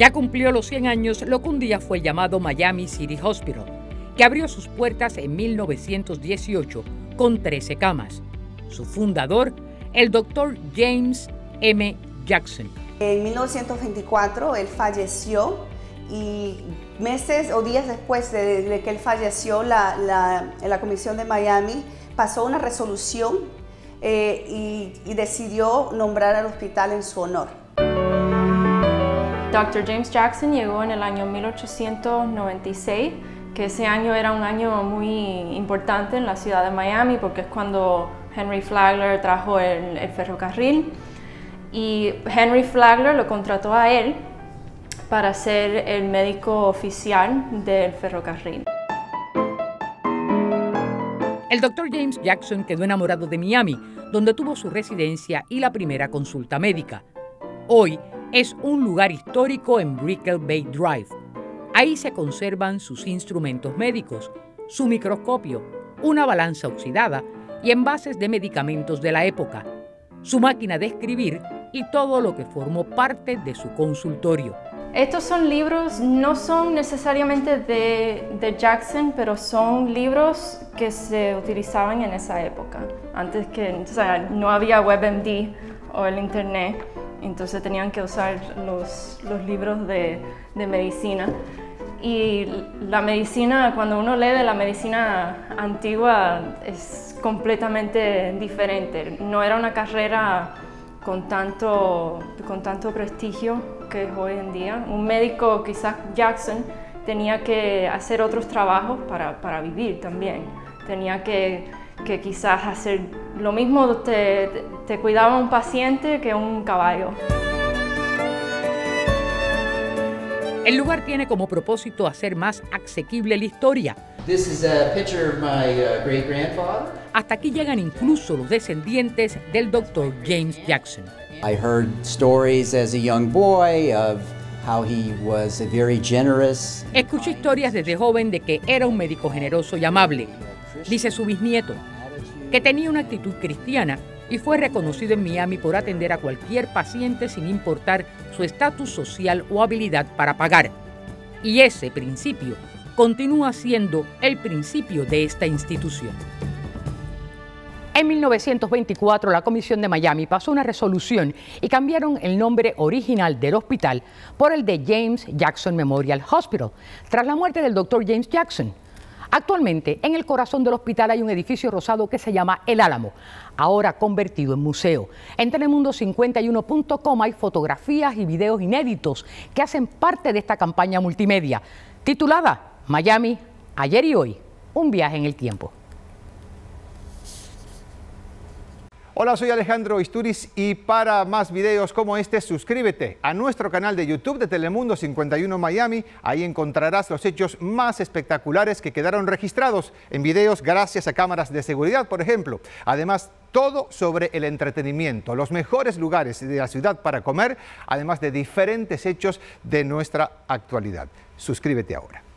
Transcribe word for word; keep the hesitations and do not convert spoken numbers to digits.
Ya cumplió los cien años lo que un día fue llamado Miami City Hospital, que abrió sus puertas en mil novecientos dieciocho con trece camas. Su fundador, el doctor James M. Jackson. En mil novecientos veinticuatro él falleció y meses o días después de, de que él falleció, la, la, la Comisión de Miami pasó una resolución eh, y, y decidió nombrar al hospital en su honor. doctor James Jackson llegó en el año mil ochocientos noventa y seis, que ese año era un año muy importante en la ciudad de Miami porque es cuando Henry Flagler trajo el, el ferrocarril, y Henry Flagler lo contrató a él para ser el médico oficial del ferrocarril. El doctor James Jackson quedó enamorado de Miami, donde tuvo su residencia y la primera consulta médica. Hoy es un lugar histórico en Brickell Bay Drive. Ahí se conservan sus instrumentos médicos, su microscopio, una balanza oxidada y envases de medicamentos de la época, su máquina de escribir y todo lo que formó parte de su consultorio. Estos son libros, no son necesariamente de, de Jackson, pero son libros que se utilizaban en esa época. Antes que, o sea, no había WebMD o el internet, entonces tenían que usar los, los libros de, de medicina. Y la medicina, cuando uno lee de la medicina antigua, es completamente diferente. No era una carrera con tanto, con tanto prestigio que es hoy en día. Un médico, quizás Jackson, tenía que hacer otros trabajos para, para vivir también. Tenía que, que quizás hacer lo mismo, te, te, te cuidaba un paciente que un caballo. El lugar tiene como propósito hacer más asequible la historia. This is a picture of my uh, great-grandfather. Hasta aquí llegan incluso los descendientes del doctor James Jackson. I heard stories as a young boy of how he was very generous. Escuché historias desde joven de que era un médico generoso y amable. Dice su bisnieto, que tenía una actitud cristiana y fue reconocido en Miami por atender a cualquier paciente sin importar su estatus social o habilidad para pagar. Y ese principio continúa siendo el principio de esta institución. En mil novecientos veinticuatro, la Comisión de Miami pasó una resolución y cambiaron el nombre original del hospital por el de James Jackson Memorial Hospital, tras la muerte del doctor James Jackson. Actualmente, en el corazón del hospital hay un edificio rosado que se llama El Álamo, ahora convertido en museo. En Telemundo cincuenta y uno punto com hay fotografías y videos inéditos que hacen parte de esta campaña multimedia, titulada Miami, ayer y hoy, un viaje en el tiempo. Hola, soy Alejandro Isturiz y para más videos como este, suscríbete a nuestro canal de YouTube de Telemundo cincuenta y uno Miami. Ahí encontrarás los hechos más espectaculares que quedaron registrados en videos gracias a cámaras de seguridad, por ejemplo. Además, todo sobre el entretenimiento, los mejores lugares de la ciudad para comer, además de diferentes hechos de nuestra actualidad. Suscríbete ahora.